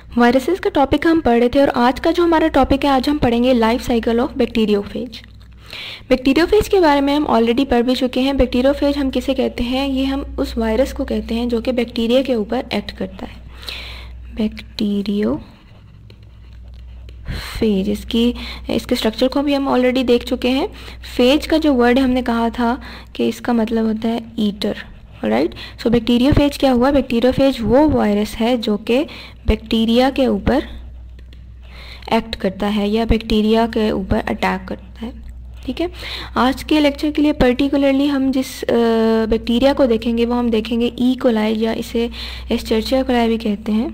Viruses का topic हम पढ़ रहे थे और आज का जो हमारा टॉपिक है, आज हम पढ़ेंगे life cycle of bacteriophage. Bacteriophage के बारे में हम ऑलरेडी पढ़ भी चुके हैं। बैक्टीरियोफेज हम किसे कहते हैं? ये हम उस वायरस को कहते हैं जो कि बैक्टीरिया के ऊपर एक्ट करता है। बैक्टीरियोफेज, इसके स्ट्रक्चर को भी हम ऑलरेडी देख चुके हैं। फेज का जो वर्ड हमने कहा था कि इसका मतलब होता है ईटर, राइट। सो बैक्टीरियोफेज क्या हुआ? बैक्टीरियोफेज वो वायरस है जो कि बैक्टीरिया के ऊपर एक्ट करता है या बैक्टीरिया के ऊपर अटैक करता है, ठीक है। आज के लेक्चर के लिए पर्टिकुलरली हम जिस बैक्टीरिया को देखेंगे वो हम देखेंगे ई कोलाई, या इसे एस्चेरिचिया कोलाई भी कहते हैं।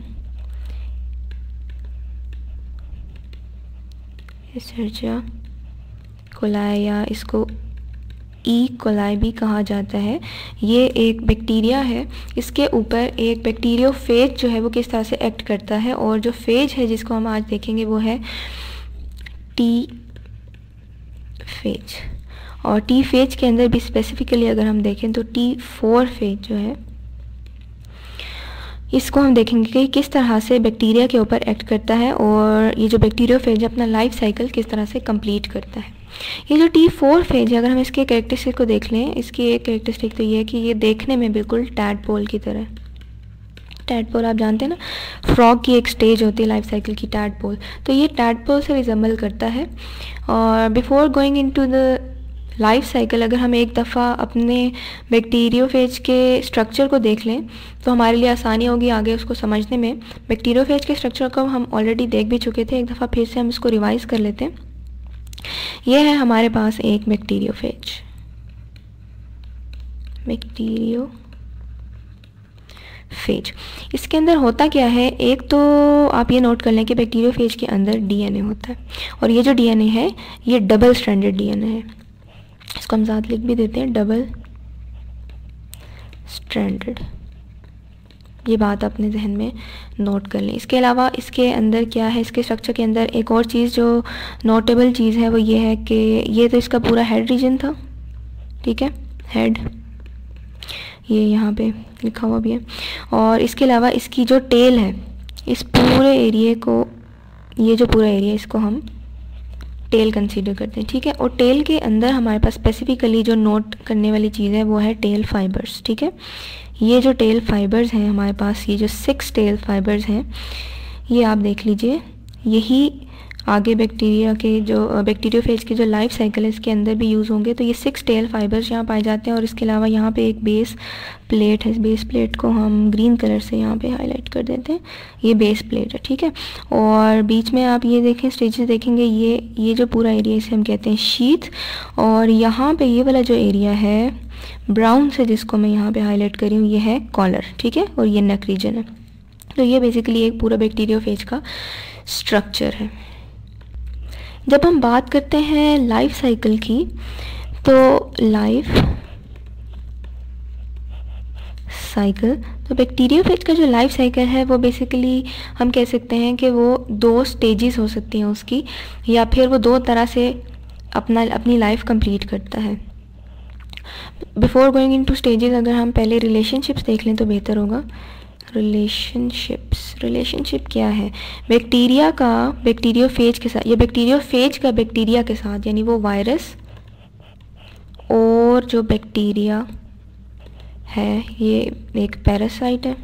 एस्चेरिचिया कोलाई या इसको ई कोलाई भी कहा जाता है। ये एक बैक्टीरिया है, इसके ऊपर एक बैक्टीरियोफेज जो है वो किस तरह से एक्ट करता है, और जो फेज है जिसको हम आज देखेंगे वो है टी फेज। और टी फेज के अंदर भी स्पेसिफिकली अगर हम देखें तो T4 फेज जो है, इसको हम देखेंगे कि किस तरह से बैक्टीरिया के ऊपर एक्ट करता है और ये जो बैक्टीरियोफेज अपना लाइफ साइकिल किस तरह से कंप्लीट करता है। ये जो T4 फेज है, अगर हम इसके कैरेक्टरिस्टिक को देख लें, इसकी एक कैरेक्टरिस्टिक तो ये है कि ये देखने में बिल्कुल टैडपोल की तरह है। टैडपोल आप जानते हैं ना, फ्रॉग की एक स्टेज होती है लाइफ साइकिल की, टैडपोल। तो ये टैडपोल से रिजेंबल करता है। और before going into the life cycle, अगर हम एक दफ़ा अपने बैक्टीरियोफेज के स्ट्रक्चर को देख लें तो हमारे लिए आसानी होगी आगे उसको समझने में। बैक्टीरियोफेज के स्ट्रक्चर को हम ऑलरेडी देख भी चुके थे, एक दफ़ा फिर से हम इसको रिवाइज कर लेते हैं। ये है हमारे पास एक बैक्टीरियोफेज। इसके अंदर होता क्या है? एक तो आप ये नोट कर लें कि बैक्टीरियोफेज के अंदर डीएनए होता है, और ये जो डीएनए है ये डबल स्ट्रैंडेड डीएनए है। इसको हम साथ लिख भी देते हैं, डबल स्ट्रैंडेड। ये बात अपने जहन में नोट कर लें। इसके अलावा इसके अंदर क्या है, इसके स्ट्रक्चर के अंदर एक और चीज़ जो नोटेबल चीज़ है वो ये है कि ये तो इसका पूरा हेड रीजन था, ठीक है, हेड, ये यहाँ पे लिखा हुआ भी है। और इसके अलावा इसकी जो टेल है, इस पूरे एरिए को, ये जो पूरा एरिया, इसको हम टेल कंसीडर करते हैं, ठीक है। और टेल के अंदर हमारे पास स्पेसिफिकली जो नोट करने वाली चीज़ है वो है टेल फाइबर्स, ठीक है। ये जो टेल फाइबर्स हैं हमारे पास, ये जो 6 टेल फाइबर्स हैं, ये आप देख लीजिए, यही आगे बैक्टीरिया के जो बैक्टीरियोफेज की जो लाइफ साइकिल है इसके अंदर भी यूज़ होंगे। तो ये 6 टेल फाइबर्स यहाँ पाए जाते हैं। और इसके अलावा यहाँ पे एक बेस प्लेट है, इस बेस प्लेट को हम ग्रीन कलर से यहाँ पे हाईलाइट कर देते हैं, ये बेस प्लेट है, ठीक है। और बीच में आप ये देखें, स्टेजेस देखेंगे, ये जो पूरा एरिया इसे हम कहते हैं शीथ। और यहाँ पे ये वाला जो एरिया है ब्राउन से, जिसको मैं यहाँ पे हाईलाइट कर रही हूँ, ये है कॉलर, ठीक है, और ये नेक रीजन है। तो ये बेसिकली एक पूरा बैक्टीरियोफेज का स्ट्रक्चर है। जब हम बात करते हैं लाइफ साइकिल की, तो लाइफ साइकिल, तो बैक्टीरियोफेज का जो लाइफ साइकिल है वो बेसिकली हम कह सकते हैं कि वो 2 स्टेजेस हो सकती हैं उसकी, या फिर वो 2 तरह से अपनी लाइफ कंप्लीट करता है। बिफोर गोइंग इनटू स्टेजेस, अगर हम पहले रिलेशनशिप्स देख लें तो बेहतर होगा। रिलेशनशिप क्या है? बैक्टीरिया का बैक्टीरियोफेज के साथ, या बैक्टीरियोफेज का बैक्टीरिया के साथ, यानी वो वायरस और जो बैक्टीरिया है, ये एक पैरासाइट है,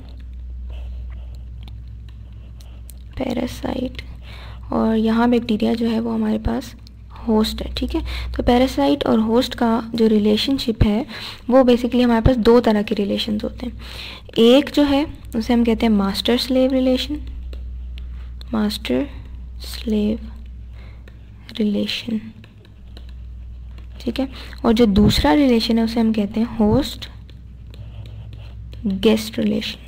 पैरासाइट, और यहाँ बैक्टीरिया जो है वो हमारे पास होस्ट है, ठीक है। तो पैरासाइट और होस्ट का जो रिलेशनशिप है वो बेसिकली हमारे पास 2 तरह के रिलेशंस होते हैं। एक जो है उसे हम कहते हैं master slave relation, master slave relation, ठीक है। और जो दूसरा रिलेशन है उसे हम कहते हैं होस्ट गेस्ट रिलेशन।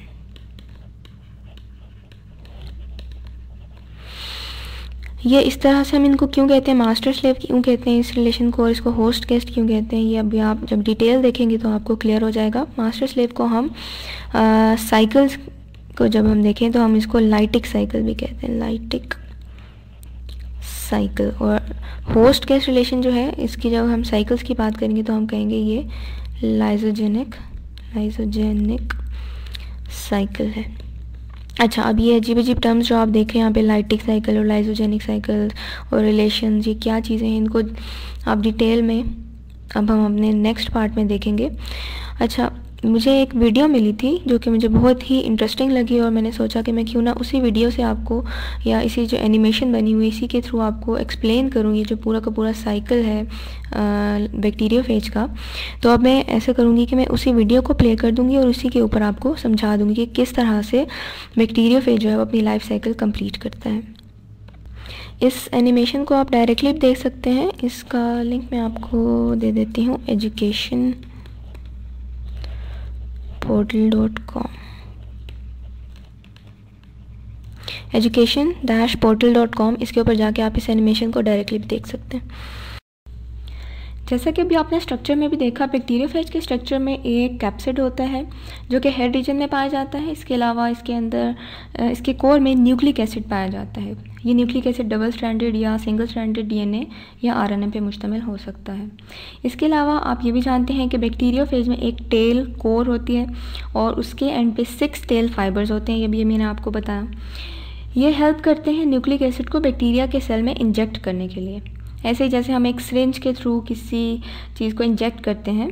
ये इस तरह से हम इनको क्यों कहते हैं, मास्टर स्लेव क्यों कहते हैं इस रिलेशन को, और इसको होस्ट गेस्ट क्यों कहते हैं, ये अभी आप जब डिटेल देखेंगे तो आपको क्लियर हो जाएगा। मास्टर स्लेव को हम साइकिल्स को जब हम देखें तो हम इसको लाइटिक साइकिल भी कहते हैं, लाइटिक साइकिल। और होस्ट गेस्ट रिलेशन जो है, इसकी जब हम साइकिल्स की बात करेंगे तो हम कहेंगे ये लाइसोजेनिक साइकिल है। अच्छा, अब ये अजीब अजीब टर्म्स जो आप देख रहे हैं यहाँ पे, लाइटिक साइकिल और लाइसोजेनिक साइकिल और रिलेशन, ये क्या चीज़ें हैं, इनको आप डिटेल में अब हम अपने नेक्स्ट पार्ट में देखेंगे। अच्छा, मुझे एक वीडियो मिली थी जो कि मुझे बहुत ही इंटरेस्टिंग लगी और मैंने सोचा कि मैं क्यों ना उसी वीडियो से आपको, या इसी जो एनिमेशन बनी हुई इसी के थ्रू आपको एक्सप्लेन करूँ ये जो पूरा का पूरा साइकिल है बैक्टीरियोफेज का। तो अब मैं ऐसा करूँगी कि मैं उसी वीडियो को प्ले कर दूँगी और उसी के ऊपर आपको समझा दूँगी कि किस तरह से बैक्टीरियोफेज जो है वो अपनी लाइफ साइकिल कंप्लीट करता है। इस एनिमेशन को आप डायरेक्टली देख सकते हैं, इसका लिंक मैं आपको दे देती हूँ, educationportal.com, education-portal.com, इसके ऊपर जाके आप इस एनिमेशन को डायरेक्टली भी देख सकते हैं। जैसा कि अभी आपने स्ट्रक्चर में भी देखा, बैक्टीरियोफेज के स्ट्रक्चर में एक कैप्सिड होता है जो कि हेड रीजन में पाया जाता है। इसके अलावा इसके अंदर इसके कोर में न्यूक्लिक एसिड पाया जाता है। ये न्यूक्लिक एसिड डबल स्ट्रैंडेड या सिंगल स्ट्रैंडेड डीएनए या आरएनए पे मुश्तमिल हो सकता है। इसके अलावा आप ये भी जानते हैं कि बैक्टीरियोफेज में एक टेल कोर होती है और उसके एंड पे 6 टेल फाइबर्स होते हैं। ये भी मैंने आपको बताया। ये हेल्प करते हैं न्यूक्लिक एसिड को बैक्टीरिया के सेल में इंजेक्ट करने के लिए, ऐसे ही जैसे हम एक सिरिंज के थ्रू किसी चीज़ को इंजेक्ट करते हैं।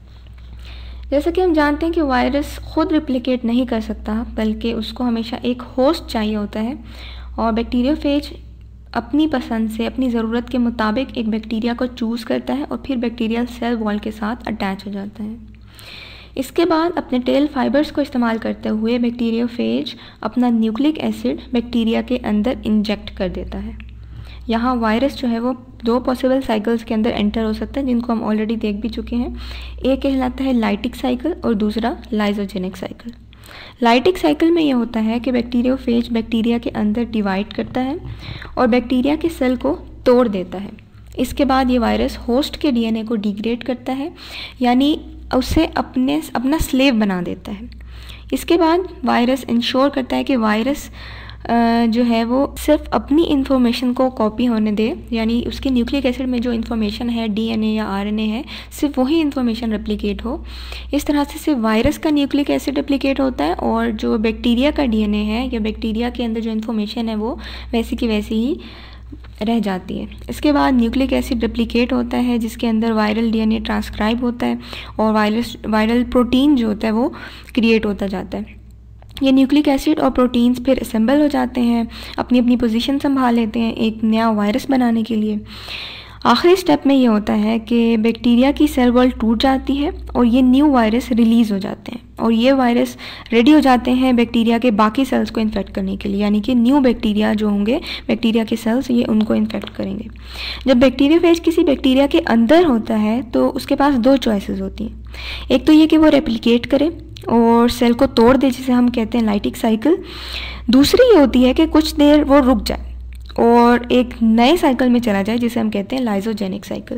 जैसा कि हम जानते हैं कि वायरस खुद रिप्लिकेट नहीं कर सकता, बल्कि उसको हमेशा एक होस्ट चाहिए होता है, और बैक्टीरियोफेज अपनी पसंद से, अपनी ज़रूरत के मुताबिक एक बैक्टीरिया को चूज़ करता है और फिर बैक्टीरियल सेल वॉल के साथ अटैच हो जाता है। इसके बाद अपने टेल फाइबर्स को इस्तेमाल करते हुए बैक्टीरियोफेज अपना न्यूक्लिक एसिड बैक्टीरिया के अंदर इंजेक्ट कर देता है। यहाँ वायरस जो है वो 2 पॉसिबल साइकिल्स के अंदर एंटर हो सकता है, जिनको हम ऑलरेडी देख भी चुके हैं। एक कहलाता है लाइटिक साइकिल और दूसरा लाइसोजेनिक साइकिल। लाइटिक साइकिल में ये होता है कि बैक्टीरियोफेज बैक्टीरिया के अंदर डिवाइड करता है और बैक्टीरिया के सेल को तोड़ देता है। इसके बाद ये वायरस होस्ट के डीएनए को डिग्रेड करता है, यानी उसे अपना स्लेव बना देता है। इसके बाद वायरस इंश्योर करता है कि वायरस जो है वो सिर्फ अपनी इन्फॉर्मेशन को कॉपी होने दे, यानी उसके न्यूक्लिक एसिड में जो इन्फॉर्मेशन है, डीएनए या आरएनए है, सिर्फ वही इन्फॉर्मेशन रेप्लिकेट हो। इस तरह से सिर्फ वायरस का न्यूक्लिक एसिड रेप्लिकेट होता है और जो बैक्टीरिया का डीएनए है या बैक्टीरिया के अंदर जो इन्फॉर्मेशन है वो वैसी की वैसी ही रह जाती है। इसके बाद न्यूक्लिक एसिड रेप्लिकेट होता है जिसके अंदर वायरल डीएनए ट्रांसक्राइब होता है और वायरल प्रोटीन जो होता है वो क्रिएट होता जाता है। ये न्यूक्लिक एसिड और प्रोटीन्स फिर असेंबल हो जाते हैं, अपनी अपनी पोजीशन संभाल लेते हैं एक नया वायरस बनाने के लिए। आखिरी स्टेप में ये होता है कि बैक्टीरिया की सेल वॉल टूट जाती है और ये न्यू वायरस रिलीज़ हो जाते हैं और ये वायरस रेडी हो जाते हैं बैक्टीरिया के बाकी सेल्स को इन्फेक्ट करने के लिए, यानी कि न्यू बैक्टीरिया जो होंगे, बैक्टीरिया के सेल्स, ये उनको इन्फेक्ट करेंगे। जब बैक्टीरियोफेज किसी बैक्टीरिया के अंदर होता है तो उसके पास 2 चॉइसेस होती हैं। एक तो ये कि वो रेप्लिकेट करे और सेल को तोड़ दे, जिसे हम कहते हैं लाइटिक साइकिल। दूसरी ये होती है कि कुछ देर वो रुक जाए और एक नए साइकिल में चला जाए, जिसे हम कहते हैं लाइसोजेनिक साइकिल।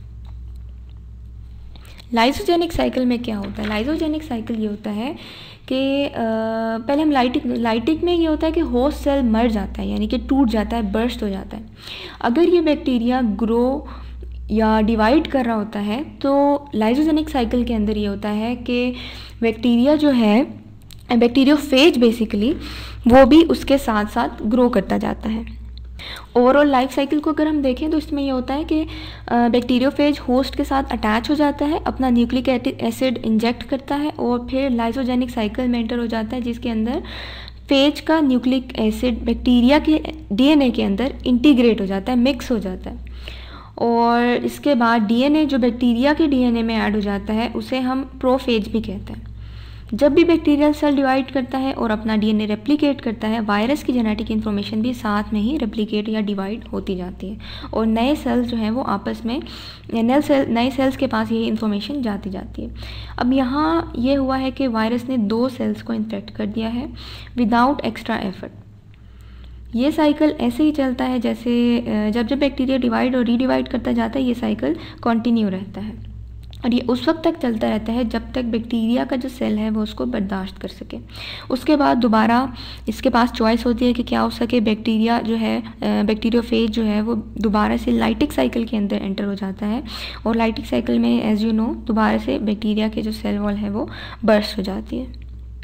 लाइसोजेनिक साइकिल में क्या होता है? लाइसोजेनिक साइकिल ये होता है कि पहले हम लाइटिक में ये होता है कि होस्ट सेल मर जाता है, यानी कि टूट जाता है, बर्स्ट हो जाता है। अगर ये बैक्टीरिया ग्रो या डिवाइड कर रहा होता है तो लाइसोजेनिक साइकिल के अंदर ये होता है कि बैक्टीरिया जो है, बैक्टीरियोफेज बेसिकली, वो भी उसके साथ साथ ग्रो करता जाता है। ओवरऑल लाइफ साइकिल को अगर हम देखें तो इसमें यह होता है कि बैक्टीरियोफेज होस्ट के साथ अटैच हो जाता है, अपना न्यूक्लिक एसिड इंजेक्ट करता है और फिर लाइसोजेनिक साइकिल में एंटर हो जाता है, जिसके अंदर फेज का न्यूक्लिक एसिड बैक्टीरिया के डीएनए के अंदर इंटीग्रेट हो जाता है, मिक्स हो जाता है। और इसके बाद डीएनए जो बैक्टीरिया के डीएनए में ऐड हो जाता है उसे हम प्रोफेज भी कहते हैं। जब भी बैक्टीरियल सेल डिवाइड करता है और अपना डीएनए रेप्लिकेट करता है, वायरस की जेनेटिक इन्फॉर्मेशन भी साथ में ही रेप्लिकेट या डिवाइड होती जाती है और नए सेल्स जो हैं वो आपस में, नए सेल्स के पास ये इन्फॉर्मेशन जाती जाती है। अब यहाँ ये हुआ है कि वायरस ने 2 सेल्स को इन्फेक्ट कर दिया है विदाउट एक्स्ट्रा एफर्ट। ये साइकिल ऐसे ही चलता है जैसे जब बैक्टीरिया डिवाइड और रीडिवाइड करता जाता है, ये साइकिल कंटिन्यू रहता है और ये उस वक्त तक चलता रहता है जब तक बैक्टीरिया का जो सेल है वो उसको बर्दाश्त कर सके। उसके बाद दोबारा इसके पास चॉइस होती है कि क्या हो सके, बैक्टीरिया जो है, बैक्टीरियोफेज जो है वो दोबारा से लाइटिक साइकिल के अंदर एंटर हो जाता है और लाइटिक साइकिल में एज यू नो दोबारा से बैक्टीरिया के जो सेल वॉल है वो बर्स्ट हो जाती है।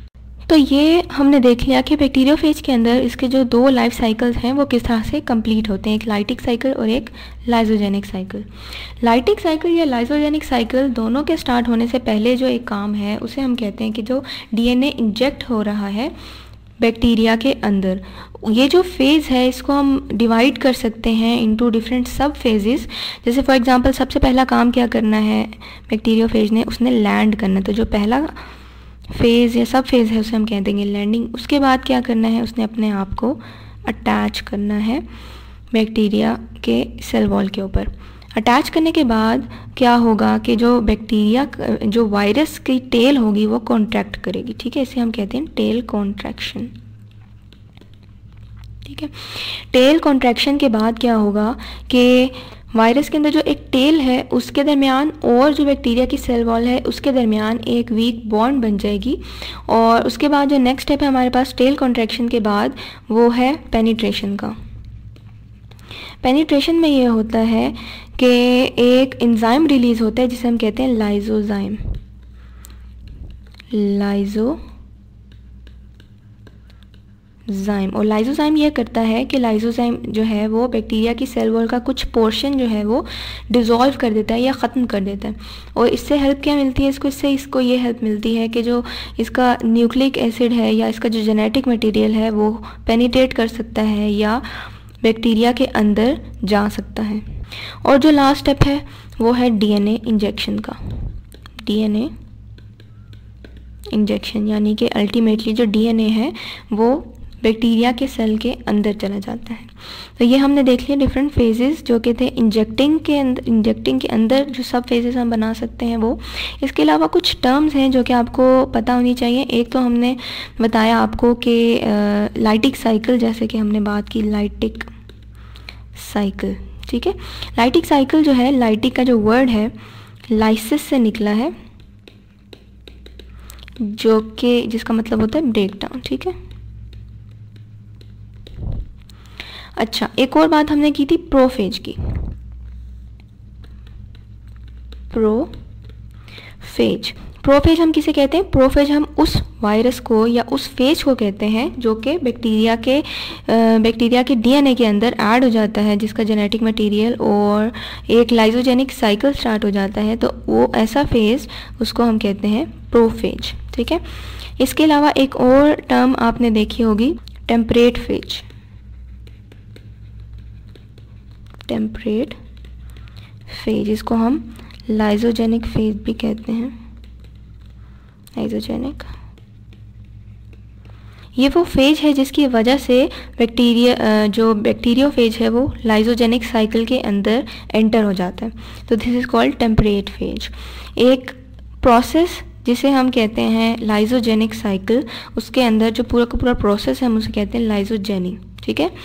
तो ये हमने देख लिया कि बैक्टीरियोफेज के अंदर इसके जो 2 लाइफ साइकिल्स हैं वो किस तरह से कंप्लीट होते हैं, एक लाइटिक साइकिल और एक लाइजोजेनिक साइकिल। लाइटिक साइकिल या लाइजोजेनिक साइकिल दोनों के स्टार्ट होने से पहले जो एक काम है उसे हम कहते हैं कि जो डीएनए इंजेक्ट हो रहा है बैक्टीरिया के अंदर, ये जो फेज़ है इसको हम डिवाइड कर सकते हैं इनटू डिफरेंट सब फेजेस। जैसे फॉर एग्जांपल सबसे पहला काम क्या करना है बैक्टीरियोफेज ने, उसने लैंड करना, तो जो पहला फेज़ या सब फेज़ है उसे हम कह देंगे लैंडिंग। उसके बाद क्या करना है, उसने अपने आप को अटैच करना है बैक्टीरिया के सेल वॉल के ऊपर। अटैच करने के बाद क्या होगा कि जो बैक्टीरिया जो वायरस की टेल होगी वो कॉन्ट्रैक्ट करेगी, ठीक है, इसे हम कहते हैं टेल कॉन्ट्रैक्शन, ठीक है। टेल कॉन्ट्रैक्शन के बाद क्या होगा कि वायरस के अंदर जो एक टेल है उसके दरमियान और जो बैक्टीरिया की सेल वॉल है उसके दरमियान एक वीक बॉन्ड बन जाएगी। और उसके बाद जो नेक्स्ट स्टेप है हमारे पास टेल कॉन्ट्रैक्शन के बाद वो है पेनिट्रेशन का। पेनिट्रेशन में ये होता है कि एक एंजाइम रिलीज होता है जिसे हम कहते हैं लाइजोजाइम। और लाइजोजाइम ये करता है कि लाइजोजाइम जो है वो बैक्टीरिया की सेल वॉल का कुछ पोर्शन जो है वो डिज़ोल्व कर देता है या ख़त्म कर देता है। और इससे हेल्प क्या मिलती है इसको ये हेल्प मिलती है कि जो इसका न्यूक्लिक एसिड है या इसका जो जेनेटिक मटेरियल है वो पेनिट्रेट कर सकता है या बैक्टीरिया के अंदर जा सकता है। और जो लास्ट स्टेप है वो है डीएनए इंजेक्शन का। डीएनए इंजेक्शन यानी कि अल्टीमेटली जो डीएनए है वो बैक्टीरिया के सेल के अंदर चला जाता है। तो ये हमने देख लिया डिफरेंट फेजेस जो कि थे इंजेक्टिंग के अंदर जो सब फेजेस हम बना सकते हैं वो। इसके अलावा कुछ टर्म्स हैं जो कि आपको पता होनी चाहिए। एक तो हमने बताया आपको कि लाइटिक साइकिल, जैसे कि हमने बात की लाइटिक साइकिल, ठीक है। लाइटिक साइकिल जो है, लाइटिक का जो वर्ड है लाइसिस से निकला है जो कि जिसका मतलब होता है ब्रेक डाउन, ठीक है। अच्छा, एक और बात हमने की थी प्रोफेज की। प्रोफेज हम किसे कहते हैं? प्रोफेज हम उस वायरस को या उस फेज को कहते हैं जो कि बैक्टीरिया के डीएनए के अंदर ऐड हो जाता है, जिसका जेनेटिक मटेरियल और एक लाइजोजेनिक साइकिल स्टार्ट हो जाता है। तो वो ऐसा फेज उसको हम कहते हैं प्रोफेज, ठीक है। इसके अलावा एक और टर्म आपने देखी होगी टेम्परेट फेज। टेम्परेट फेज, इसको हम लाइजोजेनिक फेज भी कहते हैं। लाइजोजेनिक, ये वो फेज है जिसकी वजह से जो बैक्टीरियोफेज है वो लाइजोजेनिक साइकिल के अंदर एंटर हो जाता है। तो this is called temperate phage. एक प्रोसेस जिसे हम कहते हैं लाइजोजेनिक साइकिल, उसके अंदर जो पूरा का पूरा प्रोसेस है हम उसे कहते हैं लाइजोजेनिक, ठीक है।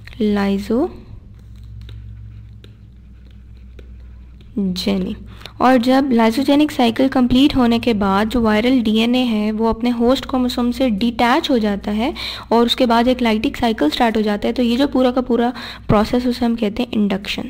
लाइजोजेनिक। और जब लाइजोजेनिक साइकिल कंप्लीट होने के बाद जो वायरल डीएनए है वो अपने होस्ट क्रोमोसोम से डिटैच हो जाता है और उसके बाद एक लाइटिक साइकिल स्टार्ट हो जाता है। तो ये जो पूरा का पूरा प्रोसेस उसे हम कहते हैं इंडक्शन।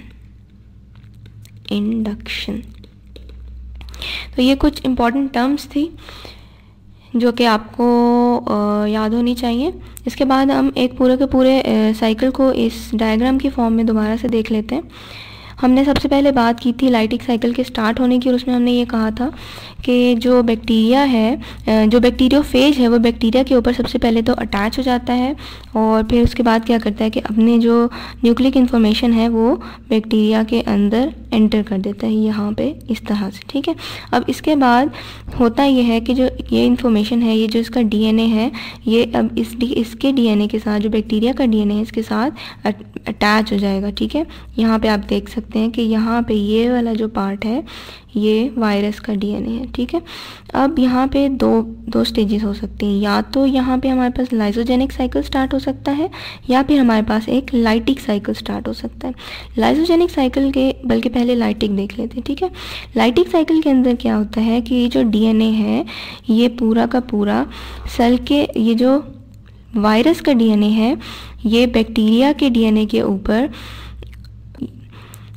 तो ये कुछ इम्पॉर्टेंट टर्म्स थी जो कि आपको याद होनी चाहिए। इसके बाद हम एक पूरे के पूरे साइकिल को इस डायग्राम की फॉर्म में दोबारा से देख लेते हैं। हमने सबसे पहले बात की थी लाइटिक साइकिल के स्टार्ट होने की और उसमें हमने ये कहा था कि जो बैक्टीरिया है, जो बैक्टीरियोफेज है वो बैक्टीरिया के ऊपर सबसे पहले तो अटैच हो जाता है और फिर उसके बाद क्या करता है कि अपने जो न्यूक्लिक इन्फॉर्मेशन है वो बैक्टीरिया के अंदर एंटर कर देता है यहाँ पे इस तरह से, ठीक है। अब इसके बाद होता ये है कि जो ये इन्फॉर्मेशन है, ये जो इसका डीएनए है, ये अब इसके डीएनए के साथ, जो बैक्टीरिया का डीएनए है इसके साथ अटैच हो जाएगा, ठीक है। यहाँ पे आप देख सकते हैं कि यहाँ पे ये वाला जो पार्ट है ये वायरस का डीएनए है, ठीक है। अब यहाँ पे दो स्टेजेस हो सकती हैं, या तो यहाँ पे हमारे पास लाइजोजेनिक साइकिल स्टार्ट हो सकता है या फिर हमारे पास एक लाइटिक साइकिल स्टार्ट हो सकता है। लाइजोजेनिक साइकिल के बल्कि पहले लाइटिक देख लेते हैं, ठीक है। लाइटिक साइकिल के अंदर क्या होता है कि जो डीएनए है ये पूरा का पूरा सेल के, ये जो वायरस का डीएनए है ये बैक्टीरिया के डीएनए के ऊपर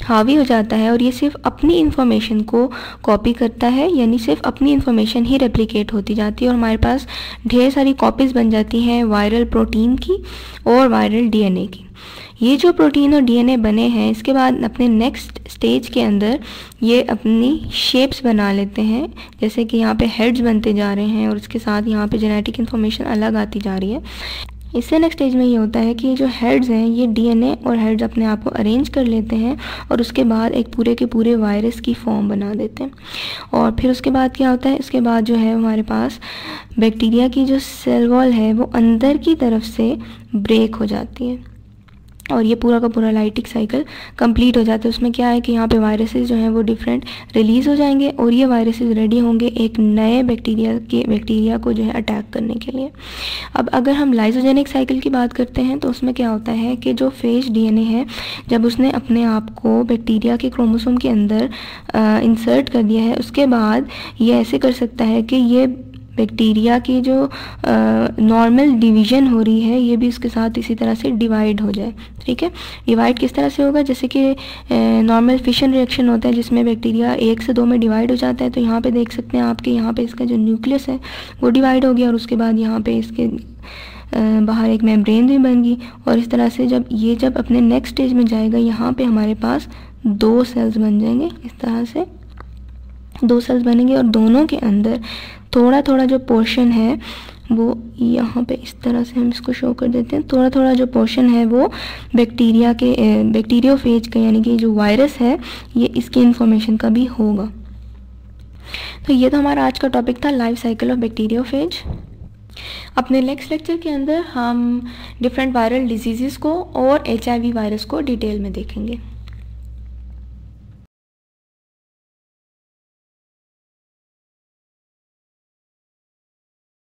हावी हो जाता है और ये सिर्फ अपनी इन्फॉर्मेशन को कॉपी करता है, यानी सिर्फ अपनी इन्फॉर्मेशन ही रेप्लिकेट होती जाती है और हमारे पास ढेर सारी कॉपीज़ बन जाती हैं वायरल प्रोटीन की और वायरल डीएनए की। ये जो प्रोटीन और डीएनए बने हैं, इसके बाद अपने नेक्स्ट स्टेज के अंदर ये अपनी शेप्स बना लेते हैं, जैसे कि यहाँ पे हेड्स बनते जा रहे हैं और इसके साथ यहाँ पे जेनेटिक इन्फॉर्मेशन अलग आती जा रही है। इससे नेक्स्ट स्टेज में ये होता है कि ये जो हेड्स हैं, ये डीएनए और हेड्स अपने आप को अरेंज कर लेते हैं और उसके बाद एक पूरे के पूरे वायरस की फॉर्म बना देते हैं। और फिर उसके बाद क्या होता है, इसके बाद जो है हमारे पास बैक्टीरिया की जो सेल वॉल है वो अंदर की तरफ से ब्रेक हो जाती है और ये पूरा का पूरा लाइटिक साइकिल कंप्लीट हो जाता है। उसमें क्या है कि यहाँ पे वायरसेस जो हैं वो डिफरेंट रिलीज़ हो जाएंगे और ये वायरसेस रेडी होंगे एक नए बैक्टीरिया को जो है अटैक करने के लिए। अब अगर हम लाइसोजेनिक साइकिल की बात करते हैं तो उसमें क्या होता है कि जो फेज डीएनए है, जब उसने अपने आप को बैक्टीरिया के क्रोमोसोम के अंदर इंसर्ट कर दिया है, उसके बाद ये ऐसे कर सकता है कि ये बैक्टीरिया की जो नॉर्मल डिवीज़न हो रही है ये भी उसके साथ इसी तरह से डिवाइड हो जाए। ठीक है, डिवाइड किस तरह से होगा, जैसे कि नॉर्मल फिशन रिएक्शन होता है जिसमें बैक्टीरिया 1 से 2 में डिवाइड हो जाता है। तो यहाँ पे देख सकते हैं आपके यहाँ पे इसका जो न्यूक्लियस है वो डिवाइड हो गया और उसके बाद यहाँ पे इसके बाहर एक मेम्ब्रेन भी बन गई और इस तरह से जब अपने नेक्स्ट स्टेज में जाएगा, यहाँ पे हमारे पास 2 सेल्स बन जाएंगे। इस तरह से 2 सेल्स बनेंगे और दोनों के अंदर थोड़ा थोड़ा जो पोर्शन है वो यहाँ पे इस तरह से हम इसको शो कर देते हैं। थोड़ा थोड़ा जो पोर्शन है वो बैक्टीरियोफेज का, यानी कि जो वायरस है ये इसकी इन्फॉर्मेशन का भी होगा। तो ये तो हमारा आज का टॉपिक था, लाइफ साइकिल ऑफ बैक्टीरियोफेज। अपने नेक्स्ट लेक्चर के अंदर हम डिफरेंट वायरल डिजीज़ को और HIV वायरस को डिटेल में देखेंगे।